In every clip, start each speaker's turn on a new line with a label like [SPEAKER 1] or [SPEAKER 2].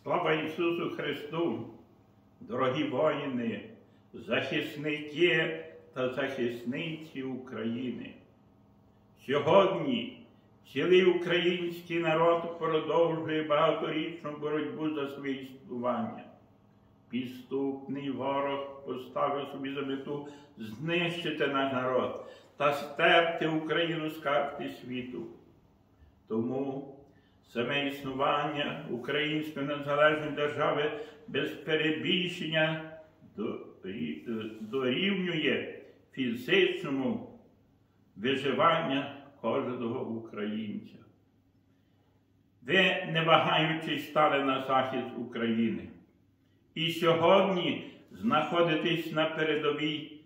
[SPEAKER 1] Слава Ісусу Христу! Дорогі воїни, захисники та захисниці України! Сьогодні цілий український народ продовжує багаторічну боротьбу за своє існування. Підступний ворог поставив собі за мету знищити наш народ та стерти Україну з карти світу. Тому саме існування української незалежної держави без перебільшення дорівнює фізичному виживанню кожного українця. Ви, не вагаючись, стали на захист України. І сьогодні знаходитесь на передовій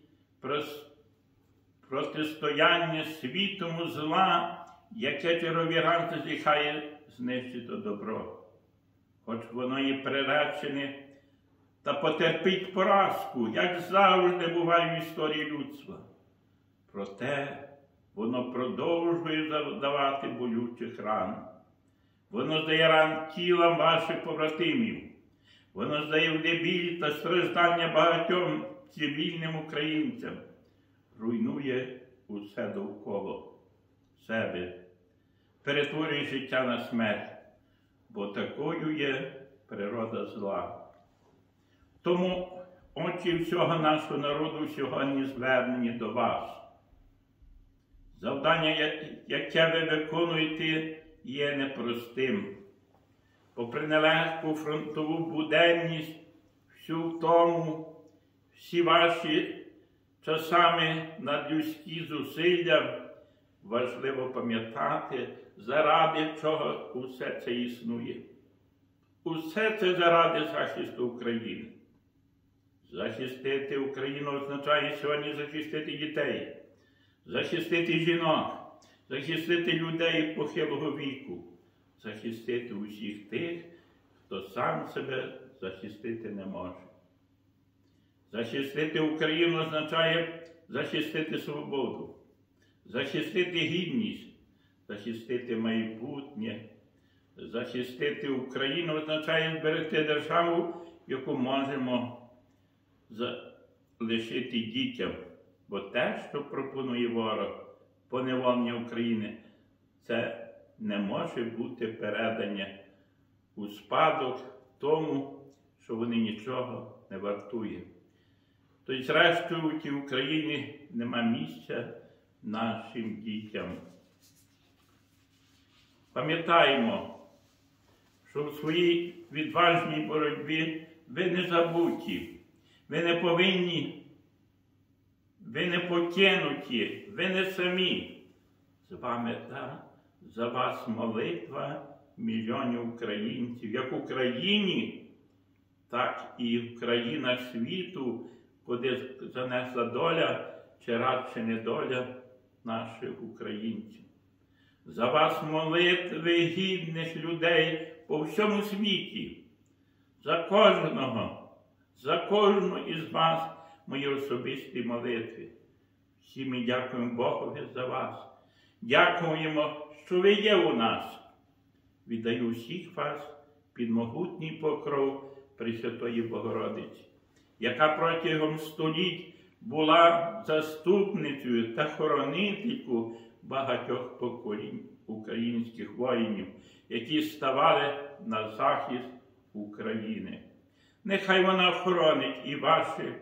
[SPEAKER 1] протистояння світому зла, яке черговий раз зазіхає знищити добро. Хоч воно і приречене та потерпить поразку, як завжди буває в історії людства. Проте воно продовжує завдавати болючих ран. Воно здає ран тілам ваших побратимів. Воно здає біль та страждання багатьом цивільним українцям. Руйнує усе довкола себе, перетворює життя на смерть, бо такою є природа зла. Тому очі всього нашого народу сьогодні звернені до вас. Завдання, яке ви виконуєте, є непростим. Попри нелегку фронтову буденність, всю втому, всі ваші часами надлюдські зусилля, важливо пам'ятати, заради чого усе це існує. Усе це заради захисту України. Захистити Україну означає сьогодні захистити дітей, захистити жінок, захистити людей похилого віку, захистити усіх тих, хто сам себе захистити не може. Захистити Україну означає захистити свободу, захистити гідність, захистити майбутнє. Захистити Україну означає зберегти державу, яку можемо залишити дітям. Бо те, що пропонує ворог, поневолення України, це не може бути передання у спадок тому, що вони нічого не вартує. Тобто, зрештою, у тій Україні нема місця нашим дітям. Пам'ятаємо, що в своїй відважній боротьбі ви не забуті, ви не повинні, ви не покинуті, ви не самі. З вами за вас молитва мільйонів українців, як в Україні, так і в країнах світу, куди занесла доля, чи радше недоля наших українців. За вас молитви гідних людей по всьому світі. За кожного із вас мої особисті молитви. Всі ми дякуємо Богові за вас. Дякуємо, що ви є у нас. Віддаю всіх вас під могутній покров Пресвятої Богородиці, яка протягом століть була заступницею та хоронителькою багатьох поколінь українських воїнів, які ставали на захист України. Нехай вона охоронить і ваше,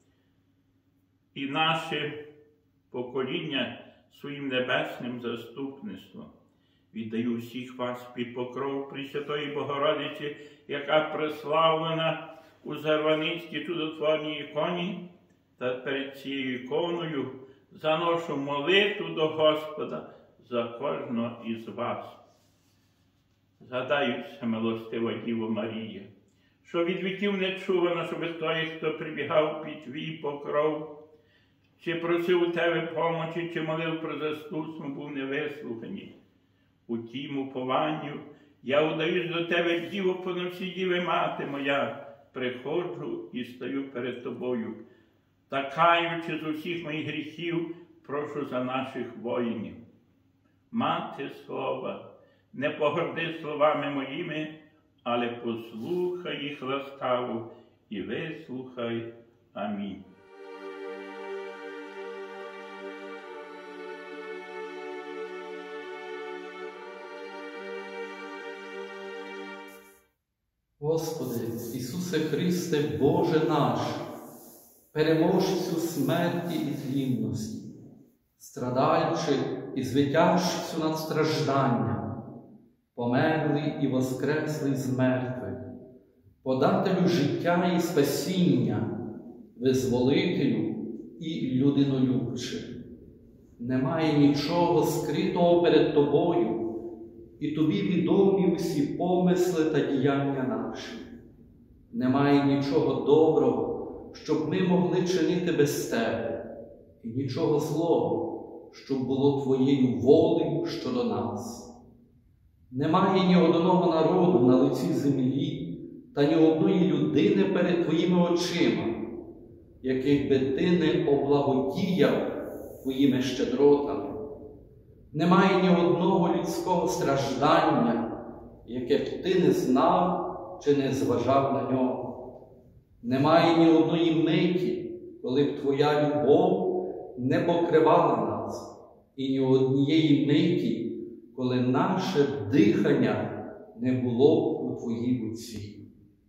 [SPEAKER 1] і наше покоління своїм небесним заступництвом. Віддаю всіх вас під покров Пресвятої Богородиці, яка прославлена у Зарваницькій чудотворній іконі, та перед цією іконою заношу молитву до Господа за кожного із вас. Згадаюся, милостива Діво Марія, що від віків не чувано, щоб той, хто прибігав під твій покров, чи просив у тебе помочі, чи молив про заступство, був невислуханий. У тім упованню я удаюсь до тебе, Діво, поносі Діви, мати моя, приходжу і стою перед тобою. Та каючи з усіх моїх гріхів, прошу за наших воїнів. Мати слова, не погорди словами моїми, але послухай їх ласкаво і вислухай. Амінь.
[SPEAKER 2] Господи, Ісусе Христе, Боже наш, переможцю смерті і тлінності, страдальчи і звитяжцю над стражданням, померлий і воскреслий з мертвих, подателю життя і спасіння, визволителю і людинолюбче. Немає нічого скритого перед Тобою, і Тобі відомі усі помисли та діяння наші. Немає нічого доброго, щоб ми могли чинити без Тебе, і нічого злого, щоб було Твоєю волею щодо нас. Немає ні одного народу на лиці землі та ні одної людини перед Твоїми очима, яких би Ти не облагодіяв Твоїми щедротами. Немає ні одного людського страждання, яке б Ти не знав чи не зважав на нього. Немає ні одної миті, коли б Твоя любов не покривала нас, і ні однієї миті, коли наше дихання не було б у Твоїй руці.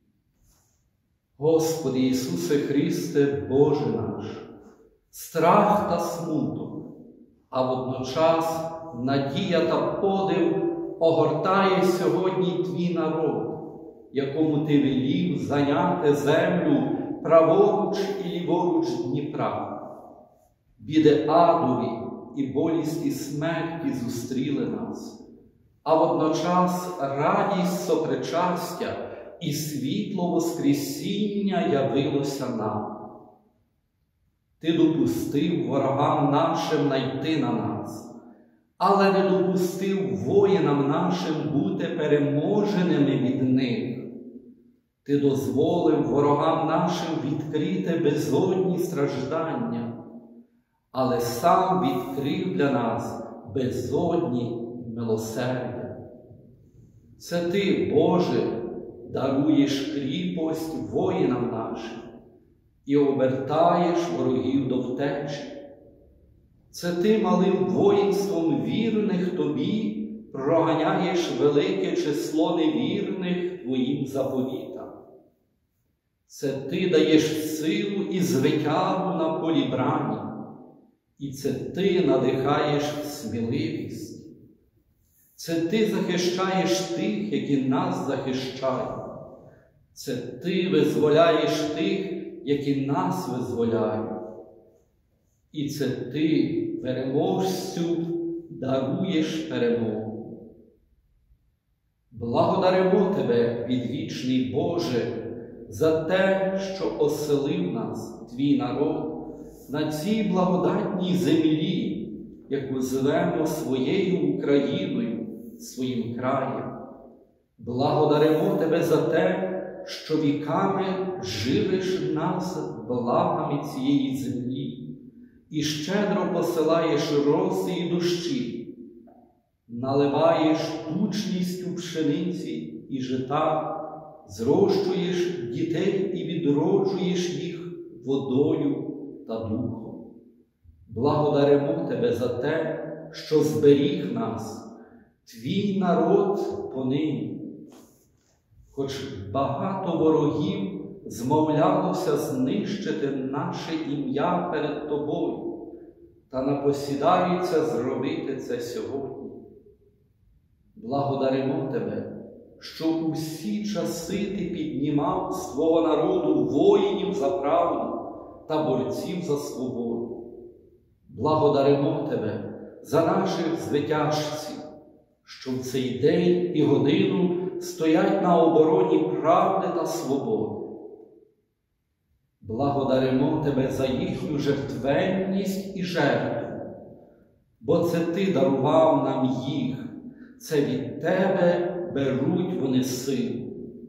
[SPEAKER 2] Господи Ісусе Христе, Боже наш, страх та смуток, а водночас надія та подив огортає сьогодні Твій народ, якому Ти велів зайняти землю праворуч і ліворуч Дніпра. Біди адові і болісті смерті зустріли нас, а водночас радість сопричастя і світло Воскресіння явилося нам. Ти допустив ворогам нашим найти на нас, але не допустив воїнам нашим бути переможеними від них. Ти дозволив ворогам нашим відкрити безодні страждання, але сам відкрив для нас безодні милосердя. Це Ти, Боже, даруєш кріпость воїнам нашим і обертаєш ворогів до втечі. Це Ти малим воїнством вірних Тобі проганяєш велике число невірних Твоїм заповітам. Це Ти даєш силу і звитягу на полі брані, і це Ти надихаєш сміливість. Це Ти захищаєш тих, які нас захищають. Це Ти визволяєш тих, які нас визволяють. І це Ти, переможцю, даруєш перемогу. Благодаримо Тебе, відвічний Боже, за те, що оселив нас, Твій народ, на цій благодатній землі, яку звемо своєю Україною, своїм краєм. Благодаримо Тебе за те, що віками живиш нас благами цієї землі і щедро посилаєш роси і дощі, наливаєш тучністю пшениці і жита, зрощуєш дітей і відроджуєш їх водою та духом. Благодаримо Тебе за те, що зберіг нас, Твій народ понині. Хоч багато ворогів змовлялося знищити наше ім'я перед Тобою, та напосідаються зробити це сьогодні. Благодаримо Тебе, що у всі часи Ти піднімав з Твого народу воїнів за правду та борців за свободу. Благодаримо Тебе за наших звитяжців, що в цей день і годину стоять на обороні правди та свободи. Благодаримо Тебе за їхню жертвенність і жертву, бо це Ти дарував нам їх, це від Тебе беруть вони силу.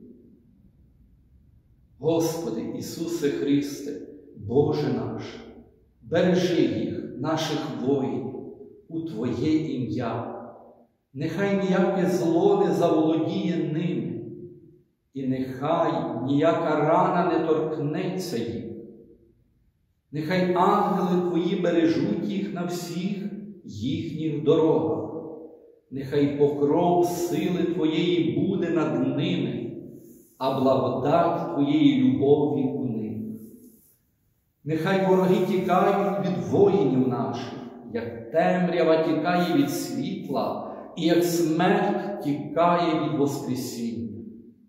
[SPEAKER 2] Господи Ісусе Христе, Боже наш, бережи їх, наших воїнів, у Твоє ім'я. Нехай ніяке зло не заволодіє ними, і нехай ніяка рана не торкнеться їх. Нехай ангели Твої бережуть їх на всіх їхніх дорогах. Нехай покров сили Твоєї буде над ними, а благодать Твоєї любові у них. Нехай вороги тікають від воїнів наших, як темрява тікає від світла, і як смерть тікає від воскресіння.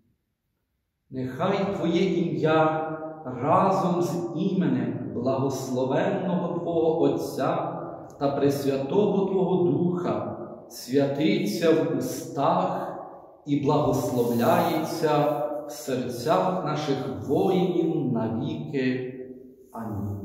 [SPEAKER 2] Нехай Твоє ім'я разом з іменем благословенного Твого Отця та Пресвятого Твого Духа святиться в устах і благословляється в серцях наших воїнів навіки. Амінь.